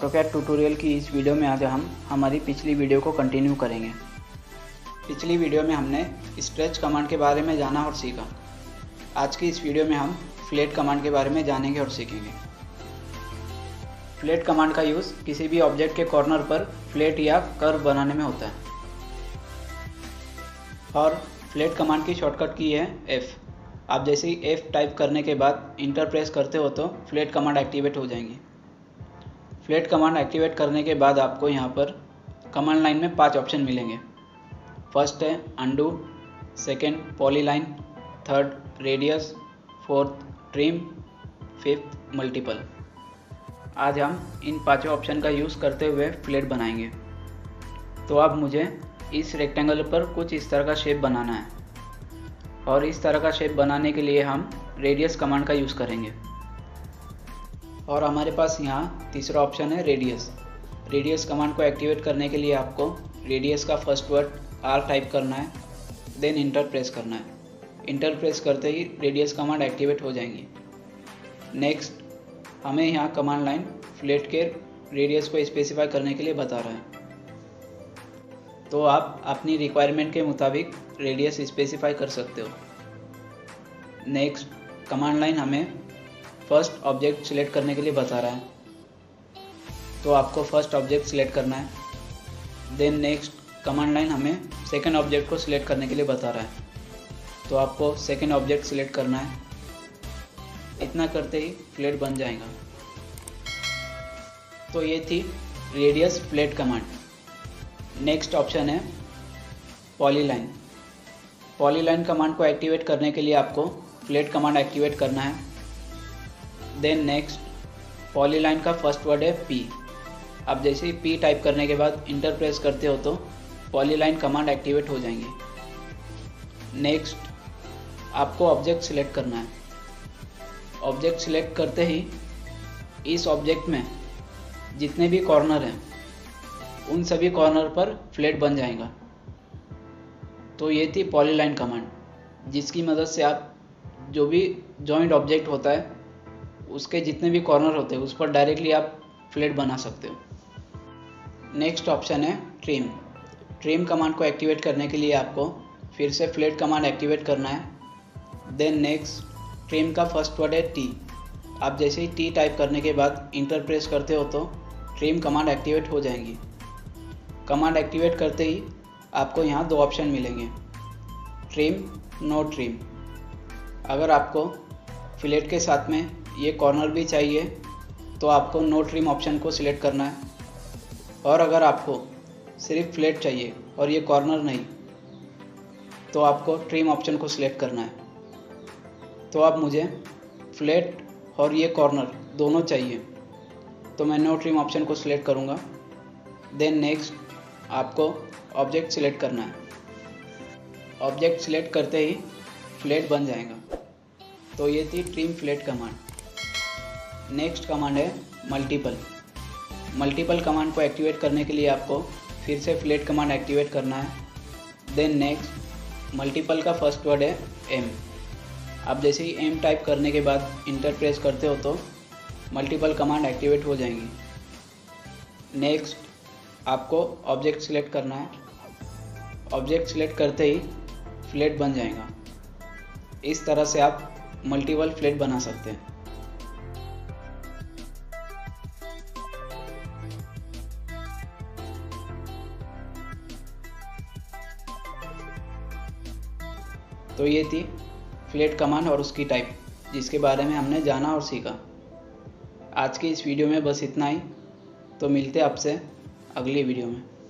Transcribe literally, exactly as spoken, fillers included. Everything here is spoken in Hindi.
ऑटोकैड ट्यूटोरियल की इस वीडियो में आज हम हमारी पिछली वीडियो को कंटिन्यू करेंगे। पिछली वीडियो में हमने स्ट्रेच कमांड के बारे में जाना और सीखा। आज की इस वीडियो में हम फ्लेट कमांड के बारे में जानेंगे और सीखेंगे। फ्लेट कमांड का यूज़ किसी भी ऑब्जेक्ट के कॉर्नर पर फ्लेट या कर्व बनाने में होता है और फ्लेट कमांड की शॉर्टकट की है एफ। आप जैसे ही एफ टाइप करने के बाद इंटर प्रेस करते हो तो फ्लेट कमांड एक्टिवेट हो जाएंगी। फ्लेट कमांड एक्टिवेट करने के बाद आपको यहाँ पर कमांड लाइन में पांच ऑप्शन मिलेंगे। फर्स्ट है undo, second polyline, third radius, fourth trim, fifth multiple. आज हम इन पांचों ऑप्शन का यूज़ करते हुए फ्लेट बनाएंगे। तो अब मुझे इस रेक्टेंगल पर कुछ इस तरह का शेप बनाना है और इस तरह का शेप बनाने के लिए हम रेडियस कमांड का यूज़ करेंगे। और हमारे पास यहाँ तीसरा ऑप्शन है रेडियस। रेडियस कमांड को एक्टिवेट करने के लिए आपको रेडियस का फर्स्ट वर्ड आर टाइप करना है, देन इंटर प्रेस करना है। इंटर प्रेस करते ही रेडियस कमांड एक्टिवेट हो जाएंगी। नेक्स्ट हमें यहाँ कमांड लाइन फ्लेट के रेडियस को स्पेसिफाई करने के लिए बता रहा है, तो आप अपनी रिक्वायरमेंट के मुताबिक रेडियस स्पेसिफाई कर सकते हो। नेक्स्ट कमांड लाइन हमें फर्स्ट ऑब्जेक्ट सिलेक्ट करने के लिए बता रहा है, तो आपको फर्स्ट ऑब्जेक्ट सिलेक्ट करना है। देन नेक्स्ट कमांड लाइन हमें सेकंड ऑब्जेक्ट को सिलेक्ट करने के लिए बता रहा है, तो आपको सेकंड ऑब्जेक्ट सिलेक्ट करना है। इतना करते ही फ्लेट बन जाएगा। तो ये थी radius fillet command. Next option है पॉलीलाइन। पॉलीलाइन कमांड को एक्टिवेट करने के लिए आपको फ्लेट कमांड एक्टिवेट करना है। देन नेक्स्ट पॉलीलाइन का फर्स्ट वर्ड है पी। आप जैसे ही पी टाइप करने के बाद इंटर प्रेस करते हो तो पॉलीलाइन कमांड एक्टिवेट हो जाएंगी। नेक्स्ट आपको ऑब्जेक्ट सिलेक्ट करना है। ऑब्जेक्ट सिलेक्ट करते ही इस ऑब्जेक्ट में जितने भी कॉर्नर हैं उन सभी कॉर्नर पर फ्लेट बन जाएगा। तो ये थी पॉलीलाइन कमांड, जिसकी मदद से आप जो भी जॉइंट ऑब्जेक्ट होता है उसके जितने भी कॉर्नर होते हैं उस पर डायरेक्टली आप फ्लेट बना सकते हो। नेक्स्ट ऑप्शन है ट्रिम। ट्रिम कमांड को एक्टिवेट करने के लिए आपको फिर से फ्लेट कमांड एक्टिवेट करना है। देन नेक्स्ट ट्रिम का फर्स्ट वर्ड है टी। आप जैसे ही टी टाइप करने के बाद इंटर प्रेस करते हो तो ट्रिम कमांड एक्टिवेट हो जाएंगी। कमांड एक्टिवेट करते ही आपको यहाँ दो ऑप्शन मिलेंगे, ट्रिम, नो ट्रिम। अगर आपको फ्लेट के साथ में ये कॉर्नर भी चाहिए तो आपको नो ट्रिम ऑप्शन को सिलेक्ट करना है, और अगर आपको सिर्फ फ्लेट चाहिए और ये कॉर्नर नहीं तो आपको ट्रिम ऑप्शन को सिलेक्ट करना है। तो अब मुझे फ्लेट और ये कॉर्नर दोनों चाहिए, तो मैं नो ट्रिम ऑप्शन को सिलेक्ट करूँगा। देन नेक्स्ट आपको ऑब्जेक्ट सिलेक्ट करना है। ऑब्जेक्ट सिलेक्ट करते ही फ्लेट बन जाएगा। तो ये थी trim fillet command. Next command है मल्टीपल। मल्टीपल कमांड को एक्टिवेट करने के लिए आपको फिर से फ्लेट कमांड एक्टिवेट करना है। देन नेक्स्ट मल्टीपल का फर्स्ट वर्ड है एम। आप जैसे ही एम टाइप करने के बाद इंटर प्रेस करते हो तो मल्टीपल कमांड एक्टिवेट हो जाएंगी। नेक्स्ट आपको ऑब्जेक्ट सिलेक्ट करना है। ऑब्जेक्ट सिलेक्ट करते ही फ्लेट बन जाएगा। इस तरह से आप मल्टीपल फ्लेट बना सकते हैं। तो ये थी फ्लेट कमांड और उसकी टाइप, जिसके बारे में हमने जाना और सीखा। आज की इस वीडियो में बस इतना ही। तो मिलते हैं आपसे अगली वीडियो में।